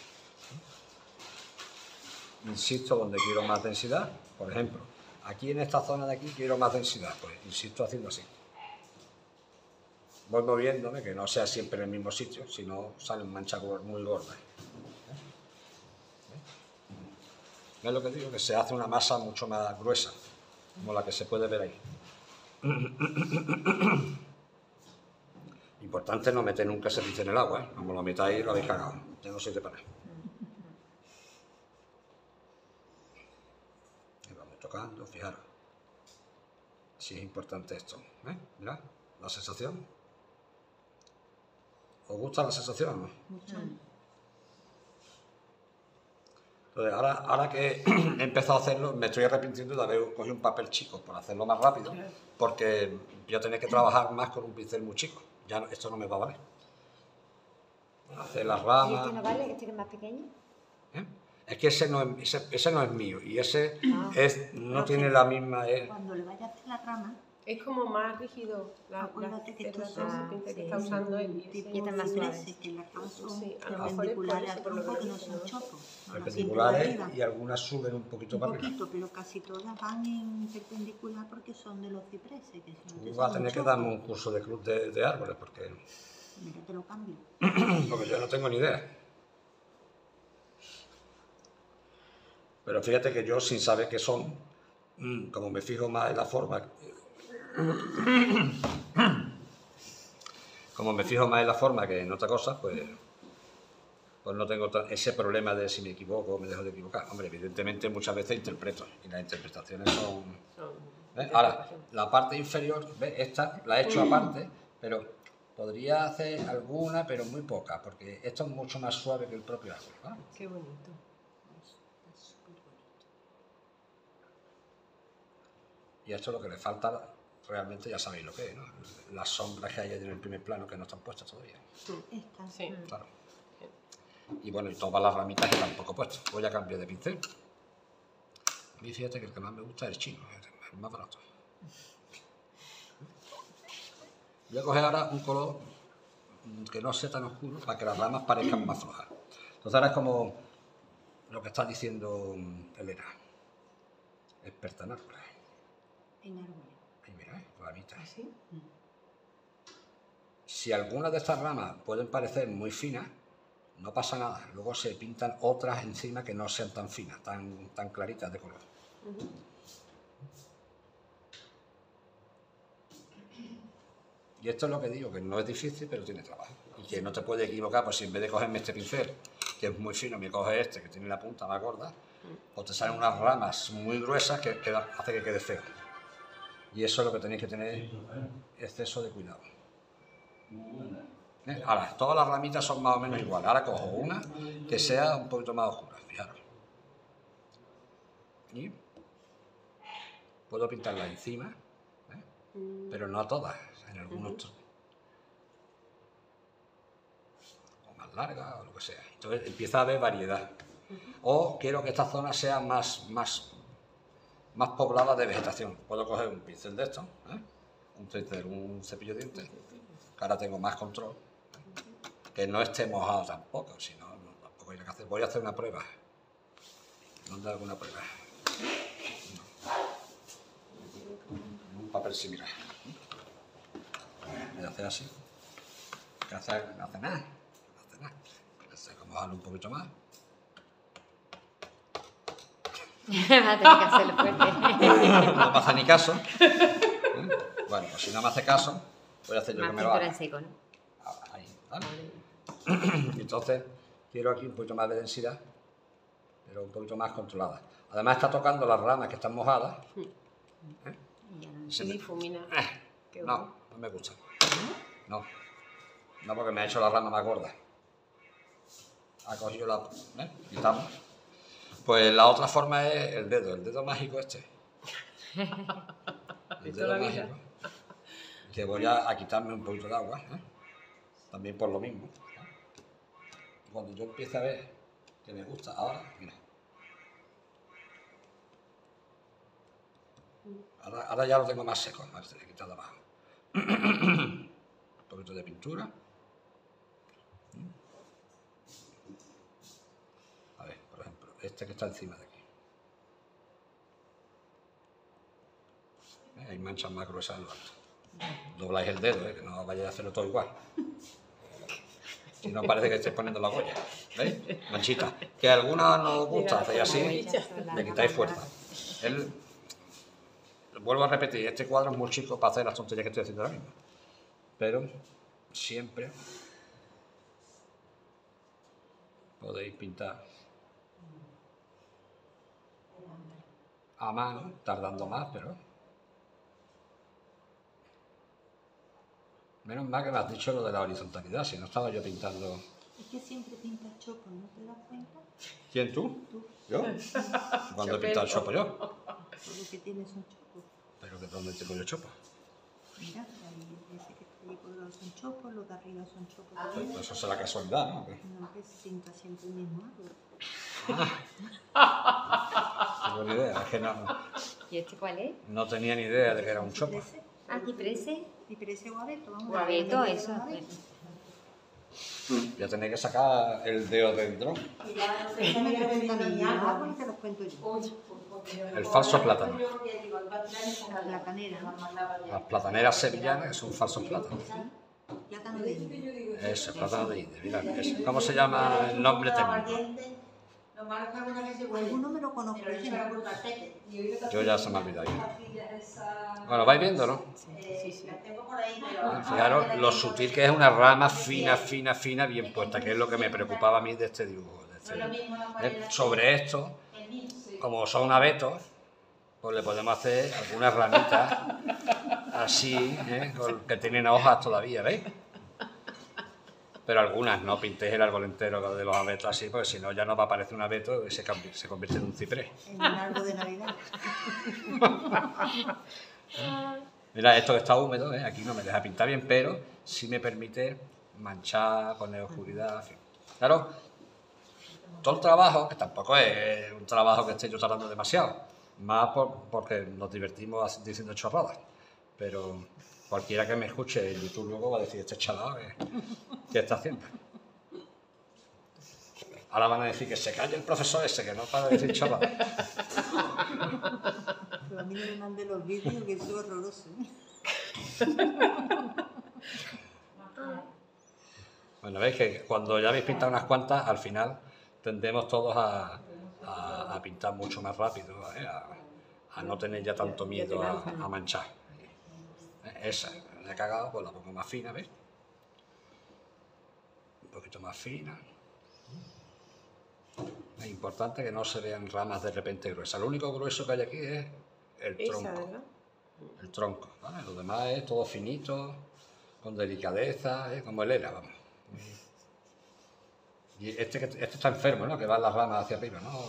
Insisto donde quiero más densidad, por ejemplo, aquí en esta zona de aquí quiero más densidad, pues insisto haciendo así. Voy moviéndome, que no sea siempre en el mismo sitio, si no salen manchas muy gordas. ¿Ves lo que digo? Que se hace una masa mucho más gruesa, como la que se puede ver ahí. Importante no meter nunca ese pincel en el agua, ¿eh? Como lo metáis lo habéis cagado, ya no sirve para nada. Y vamos tocando, fijaros. Si es importante esto, ¿eh? Mirad, la sensación. ¿Os gusta la sensación? Mucho. Entonces, ahora, ahora que he empezado a hacerlo, me estoy arrepintiendo de haber cogido un papel chico por hacerlo más rápido, porque voy a tener que trabajar más con un pincel muy chico. Ya no, esto no me va a valer. Hacer las ¿Y ramas. este no vale? ¿Este que es más pequeño? ¿Eh? Es que ese no es, ese, ese no es mío y ese Ah. es, no tiene la misma... eh, Cuando le vaya a hacer la rama, Es como más rígido la, la acuérdate que cerda estos de ese son pincel que sí, está sí, usando él. y tipo ese Y este es más ciprés, suave. que las ramas son Sí, a lo mejor es por perpendiculares eso, al por lo tronco, que que lo no son digo. chopos. van haciendo perpendiculares arriba. y algunas suben un poquito Un para arriba. poquito, pero casi todas van en perpendicular porque son de los cipreses. Que si no te Tú vas a sale un tener que chopo, darme un curso de club de, de árboles porque, mira, te lo cambio. porque yo no tengo ni idea. Pero fíjate que yo, sin saber qué son, mm, como me fijo más en la forma, como me fijo más en la forma que en otra cosa, pues, pues no tengo ta- ese problema de si me equivoco o me dejo de equivocar. Hombre, evidentemente muchas veces interpreto y las interpretaciones son... Son ¿ves? Ahora, la parte inferior, ¿ves? Esta la he hecho aparte, pero podría hacer alguna, pero muy poca, porque esto es mucho más suave que el propio árbol, ¿vale? Qué bonito. Está súper bonito. Y esto es lo que le falta, realmente ya sabéis lo que es, ¿no? Las sombras que hay en el primer plano que no están puestas todavía, Esta. Sí. claro. Y bueno, y todas las ramitas que tampoco he puesto. Voy a cambiar de pincel. A mí fíjate que el que más me gusta es el chino, es el más barato. Voy a coger ahora un color que no sea tan oscuro para que las ramas parezcan más flojas. Entonces ahora es como lo que está diciendo Elena, experta en árboles. En árboles. Ahí mira, ¿eh? Ramitas. ¿Así? Si algunas de estas ramas pueden parecer muy finas, no pasa nada. Luego se pintan otras encima que no sean tan finas, tan, tan claritas de color. Y esto es lo que digo, que no es difícil, pero tiene trabajo. Y que no te puedes equivocar, pues si en vez de cogerme este pincel, que es muy fino, me coges este, que tiene la punta más gorda, pues te salen unas ramas muy gruesas que, que hace que quede feo. Y eso es lo que tenéis que tener exceso de cuidado. ¿Eh? Ahora, todas las ramitas son más o menos iguales. Ahora cojo una que sea un poquito más oscura, fijaros. Y puedo pintarla encima, ¿eh? Pero no a todas, en algunos tr- o más larga o lo que sea. Entonces empieza a haber variedad. O quiero que esta zona sea más, más, más poblada de vegetación. Puedo coger un pincel de estos, ¿eh? un pincel, un cepillo de dientes, que ahora tengo más control. Que no esté mojado tampoco, si no, no, tampoco hay nada que hacer. Voy a hacer una prueba. ¿Dónde hago una prueba? No. Un papel similar. Voy a hacer así. ¿Qué hace? No hace nada. No hace nada. Voy a hacer como mojarlo un poquito más. Va a tener que hacerlo fuerte. No me hace ni caso. ¿Eh? Bueno, pues si no me hace caso, voy a hacer yo Más que me lo pintura haga. en seco, ¿no? Ah, ahí, ¿vale? Entonces, quiero aquí un poquito más de densidad, pero un poquito más controlada. Además está tocando las ramas que están mojadas. ¿Eh? Y ya no- Se Y me- difumina. Eh, Qué no, bueno. no me gusta. No, no porque me ha hecho la rama más gorda. Ha cogido la... ¿eh? Quitamos. Pues la otra forma es el dedo, el dedo mágico este. El De dedo toda la vida. mágico. Que voy a, a quitarme un poquito de agua. ¿eh? También por lo mismo. ¿eh? Cuando yo empiece a ver que me gusta, ahora, mira. Ahora, ahora ya lo tengo más seco, más le he quitado abajo. Un poquito de pintura. A ver, por ejemplo, este que está encima de aquí. ¿Eh? Hay manchas más gruesas en lo alto. Dobláis el dedo, ¿eh? Que no vayáis a hacerlo todo igual. Si no parece que estéis poniendo la olla. ¿Veis? Manchita. Que a alguna no os gusta, hacéis así, le quitáis fuerza. El, vuelvo a repetir, este cuadro es muy chico para hacer las tonterías que estoy haciendo ahora mismo. Pero siempre podéis pintar a mano, tardando más, pero... Menos mal que me has dicho lo de la horizontalidad, si no estaba yo pintando... Es que siempre pintas chopo, ¿no te das cuenta? ¿Quién tú? Tú, ¿Yo? ¿Cuándo he pintado el chopo yo? todo lo que tienes son chopos. ¿Pero que dónde tengo yo chopo? Mira, ahí ese que está ahí colgado son chopos, los de arriba son chopos. Pues eso será casualidad, ¿no? No, que se pinta siempre el mismo árbol. No tengo ni idea, es que no, ¿Y este cuál es? no tenía ni idea de que era un chopo. ¿Ciprese? Ah, ciprese. Ciprese o abeto, vamos a ver. Guabeto, eso. Ya tenéis que sacar el dedo del dron. Déjame que cuenta mi árbol y te los cuento yo. El falso plátano. La platanera. Las plataneras sevillanas son falsos plátanos. Plátano de India. Eso, plátano de India. Mira, eso. ¿Cómo se llama el nombre técnico? Alguno me lo conozco. ese no. Yo ya se me ha olvidado. ya. Bueno, vais viendo, ¿no? Sí, sí. Fijaros lo sutil que es una rama fina, fina, fina, bien puesta, que es lo que me preocupaba a mí de este dibujo. de este dibujo. ¿Eh? Sobre esto, como son abetos, pues le podemos hacer algunas ramitas así, ¿eh? Con- que tienen hojas todavía, ¿veis? Pero algunas, no pintéis el árbol entero de los abetos así, porque si no ya no va a aparecer un abeto y se, cambi- se convierte en un ciprés. En un árbol de Navidad. Mira, esto que está húmedo, ¿eh? Aquí no me deja pintar bien, pero sí me permite manchar, poner oscuridad, en fin. Claro, todo el trabajo, que tampoco es un trabajo que esté yo tardando demasiado, más por- porque nos divertimos así diciendo chorradas, pero cualquiera que me escuche en YouTube luego va a decir, este chalado, ¿qué, qué está haciendo? Ahora van a decir que se calle el profesor ese, que no para de decir chorradas. Pero a mí no me manden los vídeos, que eso es horroroso. Bueno, veis que cuando ya habéis pintado unas cuantas, al final tendemos todos a, a- a pintar mucho más rápido, ¿eh? a, a no tener ya tanto miedo a, a manchar. ¿Eh? Esa, la he cagado, pues la pongo más fina, ¿ves? Un poquito más fina. Es importante que no se vean ramas de repente gruesas. Lo único grueso que hay aquí es el Esa, tronco. ¿verdad? El tronco, ¿vale? Lo demás es todo finito, con delicadeza, ¿eh? Como el era, vamos. Y este, que- este está enfermo, ¿no? Que van las ramas hacia arriba, ¿no?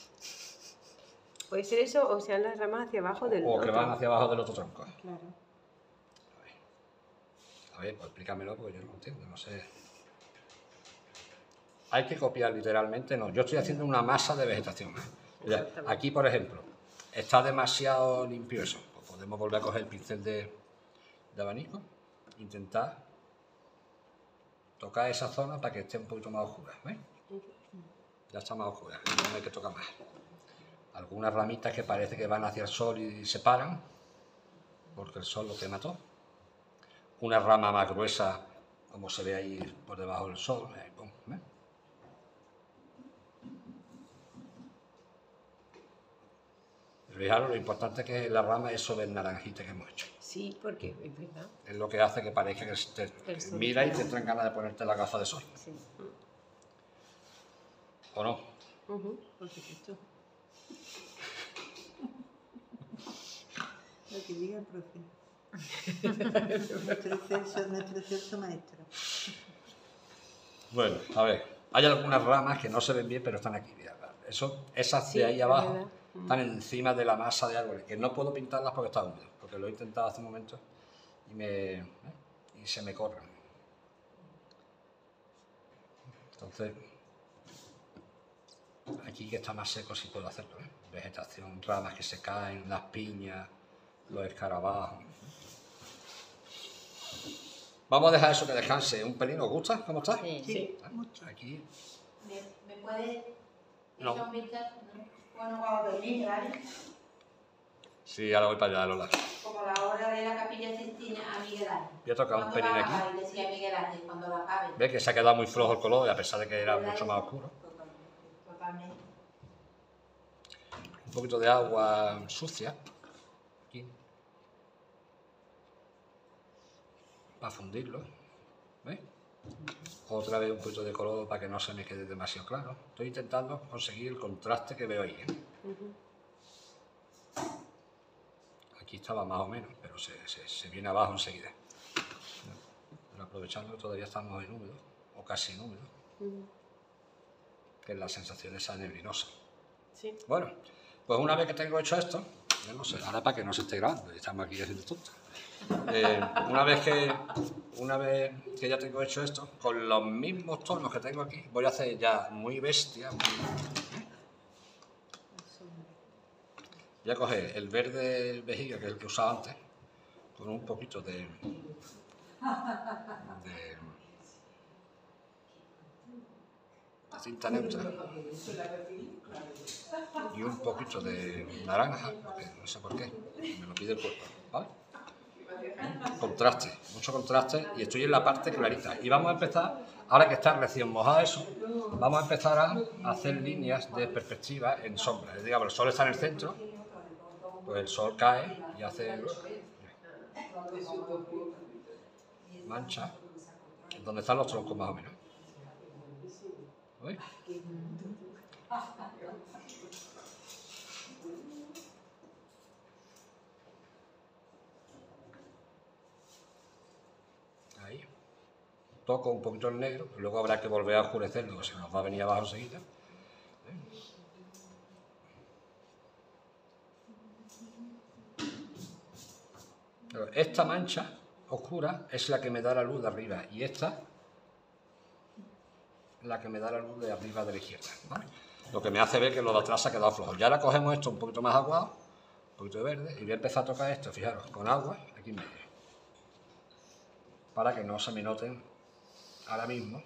Puede ser eso o sean las ramas hacia abajo del O que otro. van hacia abajo del otro tronco. Claro. A ver, pues explícamelo porque yo no lo entiendo, no sé. Hay que copiar literalmente, no. Yo estoy haciendo una masa de vegetación. Mira, aquí, por ejemplo, está demasiado limpio eso. Pues podemos volver a coger el pincel de, de abanico, intentar tocar esa zona para que esté un poquito más oscura. ¿Ves? Ya está más oscura, no hay que tocar más. Algunas ramitas que parece que van hacia el sol y se paran, porque el sol lo que mató. Una rama más gruesa, como se ve ahí por debajo del sol. Ahí, pum, ¿ves? Fijaros lo importante que es la rama, eso del naranjita que hemos hecho. Sí, porque es verdad. Es lo que hace que parezca que te, El sol, mira y te claro. entran ganas de ponerte la gafa de sol. Sí. ¿O no? Ujú. Por supuesto. Lo que diga el profe. nuestro, excelso, nuestro excelso maestro. Bueno, a ver, hay algunas ramas que no se ven bien, pero están aquí. Mira, eso, esas Sí, de ahí es abajo verdad. Mm. están encima de la masa de árboles, que no puedo pintarlas porque está húmedo, porque lo he intentado hace un momento y, me, ¿eh? y se me corren. Entonces, aquí que está más seco sí puedo hacerlo, ¿eh? Vegetación, ramas que se caen, las piñas, los escarabajos. Vamos a dejar eso que descanse un pelín. ¿Os gusta? ¿Cómo está? Sí. Sí, ¿Eh? mucho. Aquí. ¿Me, me puedes No. echar un vistazo? Bueno, cuando termine, ¿vale? Sí, ahora voy para allá, Lola. Como la obra de la Capilla Sistina a Miguel Ángel. Voy a tocar un ¿Cuándo pelín va a aquí. acabar? Y decía Miguel Ángel, cuando lo acabe. Ve que se ha quedado muy flojo el color, a pesar de que era ¿Verdad mucho eso? más oscuro. Totalmente. Totalmente. Un poquito de agua sucia. Aquí. Para fundirlo. ¿Veis? Otra vez un poquito de color para que no se me quede demasiado claro. Estoy intentando conseguir el contraste que veo ahí, ¿eh? Ujú. Aquí estaba más o menos, pero se, se, se viene abajo enseguida. Pero aprovechando que todavía estamos en húmedo, o casi en húmedo, Ujú. que es la sensación esa neblinosa. Sí. Bueno, pues una vez que tengo hecho esto, yo no sé, ahora para que no se esté grabando, estamos aquí haciendo tonto. Eh, una vez que una vez que ya tengo hecho esto, con los mismos tonos que tengo aquí, voy a hacer ya muy bestia. Muy... Voy a coger el verde vejiga, que es el que usaba antes, con un poquito de, de, de tinta neutra y un poquito de naranja, porque no sé por qué, me lo pide el cuerpo, ¿vale? Contraste, mucho contraste, y estoy en la parte clarita. Y vamos a empezar, ahora que está recién mojado eso, vamos a empezar a hacer líneas de perspectiva en sombra. Digamos, el sol está en el centro, pues el sol cae y hace mancha, donde están los troncos más o menos. ¿Veis? Ahí. Toco un poquito el negro, luego habrá que volver a oscurecerlo, que se nos va a venir abajo enseguida. Pero esta mancha oscura es la que me da la luz de arriba y esta la que me da la luz de arriba de la izquierda, ¿vale? Lo que me hace ver que lo de atrás se ha quedado flojo. Ya ahora cogemos esto un poquito más aguado, un poquito de verde, y voy a empezar a tocar esto, fijaros, con agua aquí en medio, para que no se me noten ahora mismo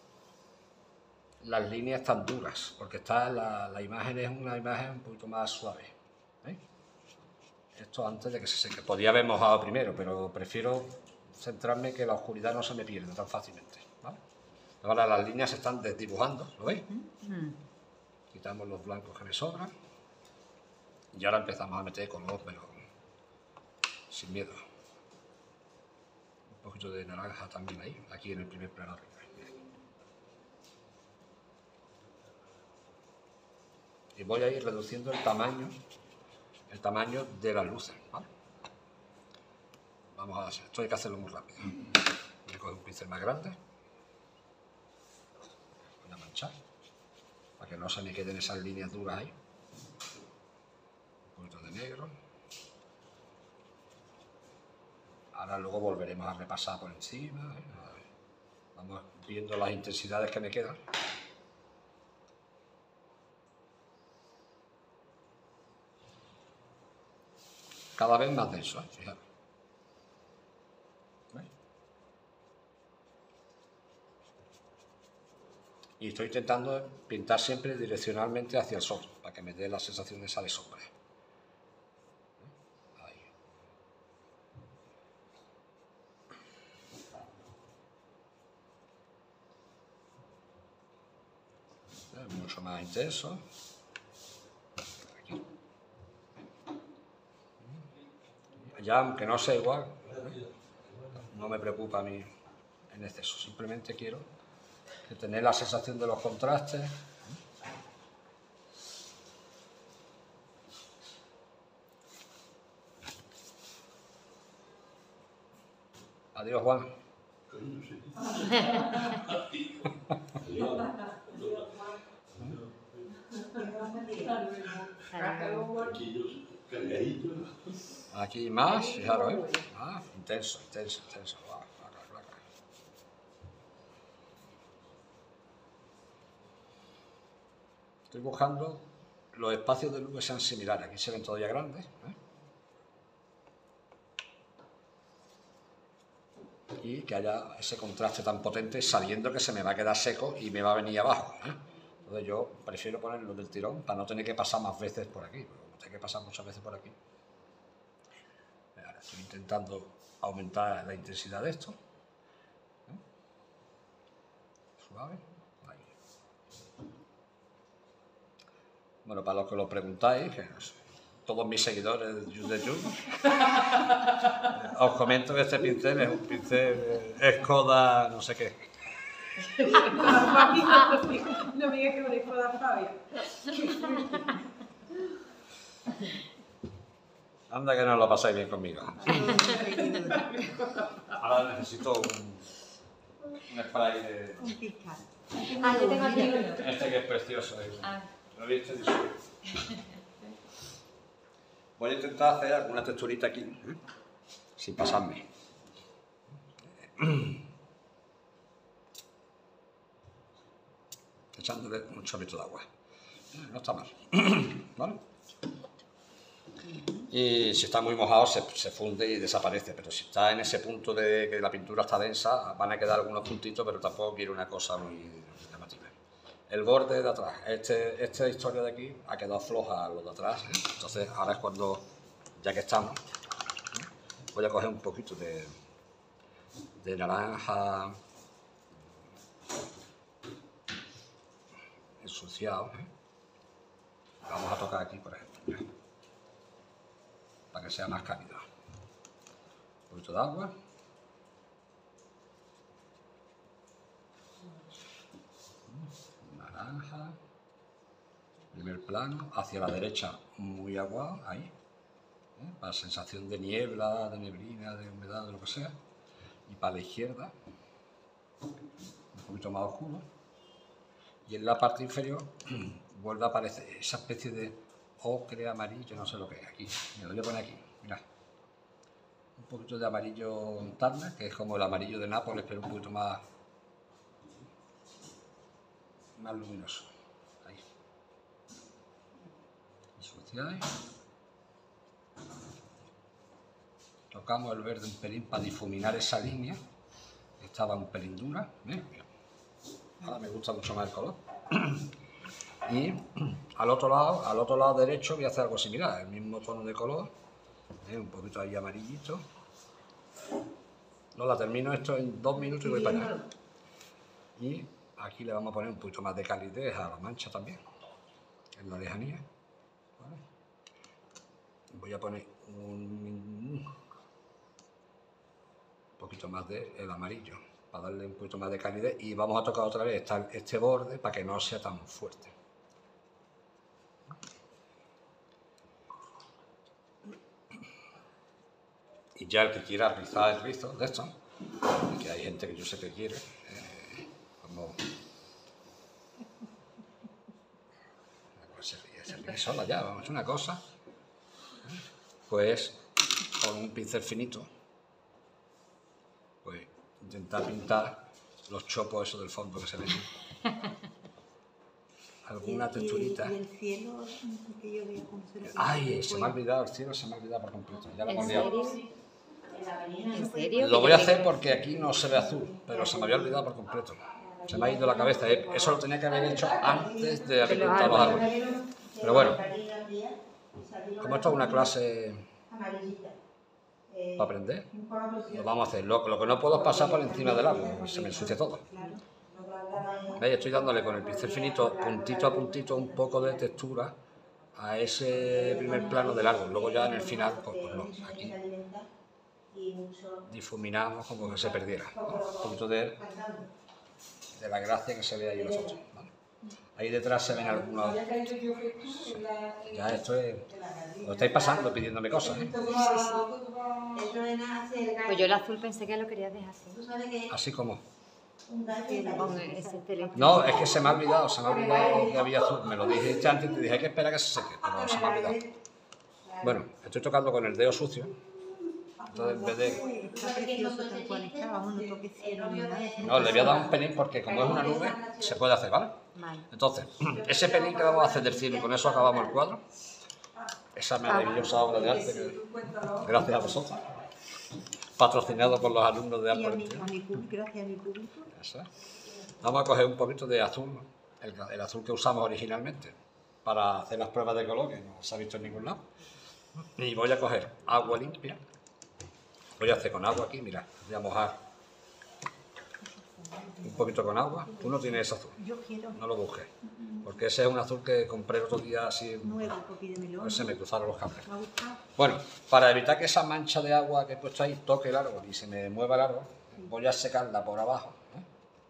las líneas tan duras, porque está la, la imagen es una imagen un poquito más suave. ¿Veis? Esto antes de que se seque. Podría haber mojado primero, pero prefiero centrarme que la oscuridad no se me pierda tan fácilmente, ¿vale? Ahora las líneas se están desdibujando, ¿lo veis? Quitamos los blancos que me sobran y ahora empezamos a meter color, pero sin miedo. Un poquito de naranja también ahí, aquí en el primer plano arriba. Y voy a ir reduciendo el tamaño, el tamaño de las luces, ¿vale? Vamos a hacer, esto hay que hacerlo muy rápido. Voy a coger un pincel más grande. Voy a manchar, para que no se me queden esas líneas duras ahí. Un poquito de negro. Ahora luego volveremos a repasar por encima. ¿eh? Vamos viendo las intensidades que me quedan. Cada vez más denso, ¿eh? Fijaros. ¿Veis? Y estoy intentando pintar siempre direccionalmente hacia el sol, para que me dé la sensación de esa de sombra. Ahí. Es mucho más intenso. Aquí. ya aunque no sea igual, ¿eh? No me preocupa a mí en exceso, simplemente quiero que tener la sensación de los contrastes. Adiós, Juan. Aquí más, fijaros, ¿eh? Ah, intenso, intenso, intenso. Wow, claro, claro. Estoy buscando los espacios de luz que sean similares. Aquí se ven todavía grandes, ¿eh? Y que haya ese contraste tan potente sabiendo que se me va a quedar seco y me va a venir abajo, ¿eh? Entonces yo prefiero ponerlo del tirón para no tener que pasar más veces por aquí, porque como tengo que pasar muchas veces por aquí. Ahora estoy intentando aumentar la intensidad de esto. ¿Eh? Suave. Ahí. Bueno, para los que lo preguntáis, que todos mis seguidores de YouTube, os comento que este pincel es un pincel Escoda no sé qué. No me digas que es una espada Fabia. Anda que no lo pasáis bien conmigo. Ahora necesito un, un spray de... Un fiscal. Ah, yo tengo aquí uno. Este que es precioso. ¿Eh? Ah. ¿Lo viste? Voy a intentar hacer alguna texturita aquí, ¿eh? Sin pasarme. Echándole un chorrito de agua. No está mal. ¿Vale? Y si está muy mojado se, se funde y desaparece, pero si está en ese punto de que la pintura está densa, van a quedar algunos puntitos, pero tampoco quiero una cosa muy llamativa. El borde de atrás, este, esta historia de aquí ha quedado floja lo de atrás, ¿eh? Entonces ahora es cuando, ya que estamos, ¿eh? Voy a coger un poquito de, de naranja ensuciado, ¿eh? Vamos a tocar aquí, por ejemplo, ¿eh? Para que sea más cálido. Un poquito de agua. Naranja. Primer plano, hacia la derecha muy aguado, ahí. ¿Eh? Para la sensación de niebla, de neblina, de humedad, de lo que sea. Y para la izquierda, un poquito más oscuro. Y en la parte inferior vuelve a aparecer esa especie de ocre amarillo, no sé lo que es aquí. Me lo voy a poner aquí, mirad. Un poquito de amarillo Turner, que es como el amarillo de Nápoles, pero un poquito más, más luminoso. Ahí. Ensuciáis. Tocamos el verde un pelín para difuminar esa línea. Estaba un pelín dura. ¿Eh? Ahora me gusta mucho más el color. Y al otro lado, al otro lado derecho voy a hacer algo similar, el mismo tono de color, ¿eh? Un poquito ahí amarillito. No la termino esto en dos minutos y voy para allá. Y aquí le vamos a poner un poquito más de calidez a la mancha también, en la lejanía. ¿Vale? Voy a poner un poquito más del amarillo, para darle un poquito más de calidez, y vamos a tocar otra vez este borde para que no sea tan fuerte. Y ya el que quiera rizar el rizo de esto, que hay gente que yo sé que quiere, eh, como... Pues se ríe, se ríe sola ya, vamos a hacer una cosa, ¿eh? Pues con un pincel finito, pues intentar pintar los chopos esos del fondo que se ven. Alguna texturita. Y el cielo que yo veo como se lo... Ay, se me ha olvidado el cielo, se me ha olvidado por completo. Ya lo hemos ¿En liado. serio? ¿En serio? Lo voy a hacer porque aquí no se ve azul, pero se me había olvidado por completo. Se me ha ido la cabeza. Eso lo tenía que haber hecho antes de haber pintado los árboles. Pero bueno, como esto es una clase para aprender, lo vamos a hacer. Lo, lo que no puedo es pasar por encima del árbol, se me ensucia todo. ¿Veis? Estoy dándole con el pincel finito, puntito a puntito, un poco de textura a ese primer plano del árbol. Luego ya en el final, pues, pues no, aquí y mucho... difuminamos como que se perdiera, ¿no? Un poquito de, de la gracia que se ve ahí en los otros, ¿vale? Ahí detrás se ven algunos... Ya esto es... Lo estáis pasando pidiéndome cosas, ¿eh? Eso es hacer gallo. Pues yo el azul pensé que lo querías dejar así. ¿Tú sabes qué es? Así como... Un gallo Que es con gallo. ese teléfono. No, es que se me ha olvidado, se me ha olvidado que había azul. Me lo dijiste antes y te dije, hay que esperar a que se seque, pero se me ha olvidado. Bueno, estoy tocando con el dedo sucio. Entonces, en vez de... Está precioso tal cual está, vamos, no toques cielo ni nada. No, le voy a dar un pelín porque como es una nube, se puede hacer, ¿vale? Vale. Entonces, ese pelín que vamos a hacer del cielo y con eso acabamos el cuadro. Esa maravillosa obra de arte que, gracias a vosotros, patrocinado por los alumnos de Y a mi, Arte. a mi público, gracias a mi público. Eso es. Vamos a coger un poquito de azul, el, el azul que usamos originalmente, para hacer las pruebas de color, que no se ha visto en ningún lado. Y voy a coger agua limpia. Voy a hacer con agua aquí, mira, voy a mojar un poquito con agua. Tú no tienes ese azul, Yo quiero no lo busques, porque ese es un azul que compré el otro día así, nuevo, pídemelo. pues se me cruzaron los cables. Me ha gustado. Bueno, para evitar que esa mancha de agua que he puesto ahí toque el árbol y se me mueva el árbol, voy a secarla por abajo, ¿eh?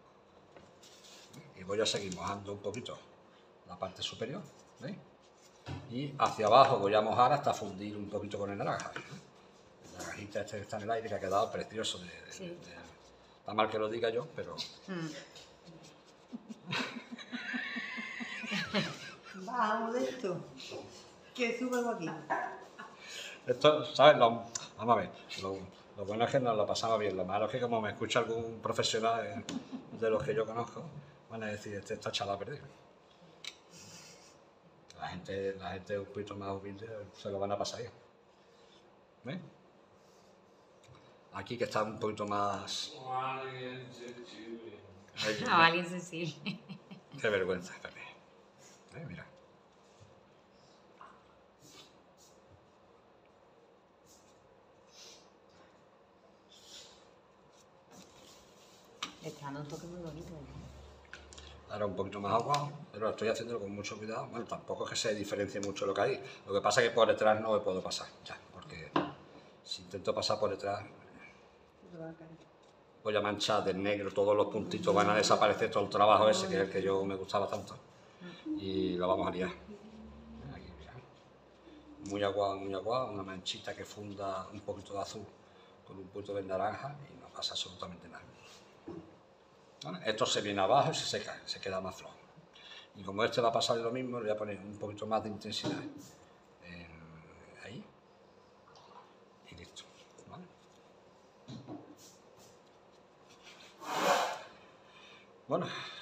Y voy a seguir mojando un poquito la parte superior, ¿veis? Y hacia abajo voy a mojar hasta fundir un poquito con el naranja, ¿eh? La naranjita este que está en el aire que ha quedado precioso. De, de- Sí. de- está mal que lo diga yo, pero Mm. Vamos de esto. Que sube algo aquí. esto, ¿sabes? Lo- vamos a ver, lo, lo bueno es que nos lo pasamos bien, lo malo es que como me escucha algún profesional eh, de los que yo conozco, van a decir, este está echado a perder. La gente, la gente un poquito más humilde se lo van a pasar bien. ¿Ves? Aquí que está un poquito más... Ay, No, alguien sensible. qué vergüenza, Pepe. ¿Eh? Mira. Le está dando un toque muy bonito. ¿eh? Ahora un poquito más aguado, pero estoy haciéndolo con mucho cuidado. Bueno, tampoco es que se diferencie mucho lo que hay. Lo que pasa es que por detrás no me puedo pasar, ya, porque si intento pasar por detrás voy a manchar de negro, todos los puntitos van a desaparecer, todo el trabajo ese que es el que yo me gustaba tanto. Y lo vamos a liar. Aquí, mira. Muy aguado, muy aguado, una manchita que funda un poquito de azul con un poquito de naranja y no pasa absolutamente nada. Bueno, esto se viene abajo y se seca, se queda más flojo. Y como este va a pasar lo mismo, le voy a poner un poquito más de intensidad eh, ahí y listo. ¿Vale? Bueno.